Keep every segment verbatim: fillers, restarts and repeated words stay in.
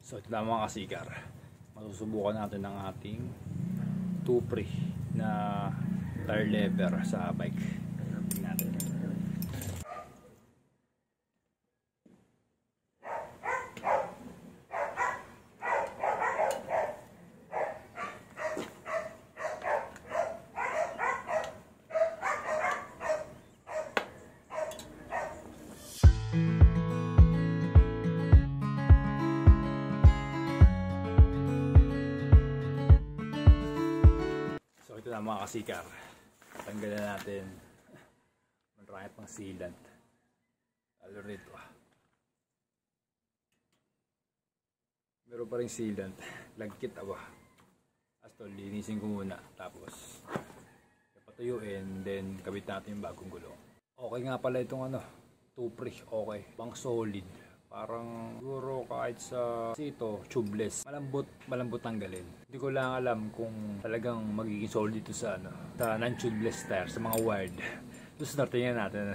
So ito na mga kasikar, masusubukan natin ang ating Tupri na tire lever sa bike natin. Ito na mga kasikar, tanggalan natin marami pang sealant lalo rito. Meron pa rin sealant, lagkit aba. Asto, linisin ko muna tapos patuyuin, then kabit natin yung bagong gulong. Okay nga pala itong ano, Tupri, okay, pang solid. Parang siguro kahit sa sito, tubeless, malambot, malambot tanggalin. Hindi ko lang alam kung talagang magiging solid dito sa ano, sa non-tubeless tire, sa mga wired. Tapos natingnan natin.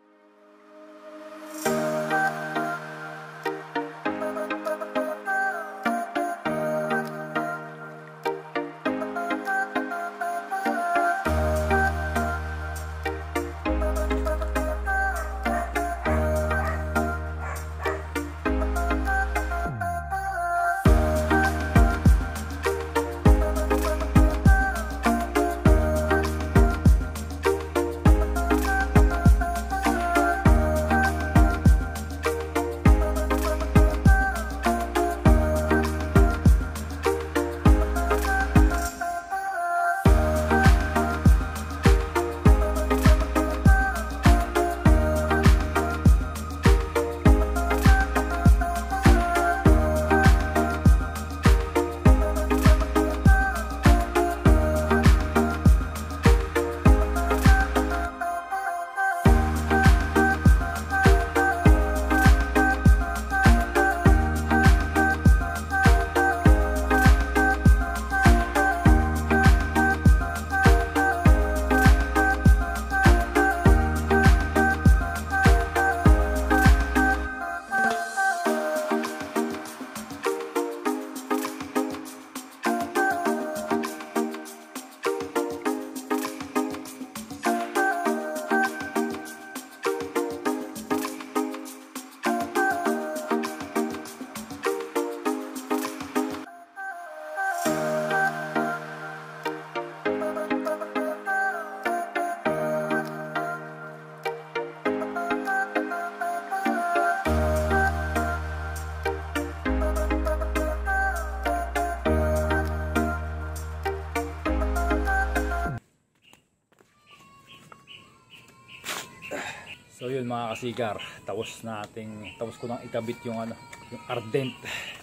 So yun mga kasikar, tapos nating tapos ko nang ikabit yung ano, yung Ardent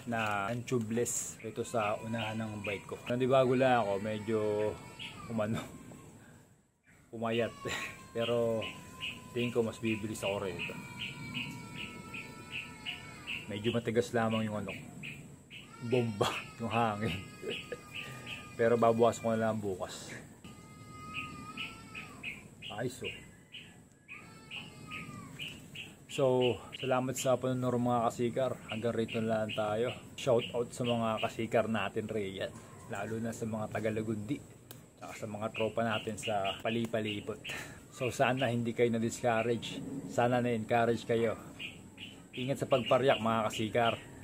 na tubeless ito sa unahan ng bike ko. Nandibago lang ako, medyo umano, pumayat. Pero tingin ko mas bibilis ako rito. Medyo matigas lamang yung ano, bomba, yung hangin. Pero babawas ko na lang bukas. Ayos oh. So, salamat sa panonood mga kasikar. Hanggang rito na lang tayo. Shout out sa mga kasikar natin riyan. Lalo na sa mga Tagalagundi. Saka sa mga tropa natin sa palipalipot. So, sana hindi kayo na-discourage. Sana na-encourage kayo. Ingat sa pagparyak mga kasikar.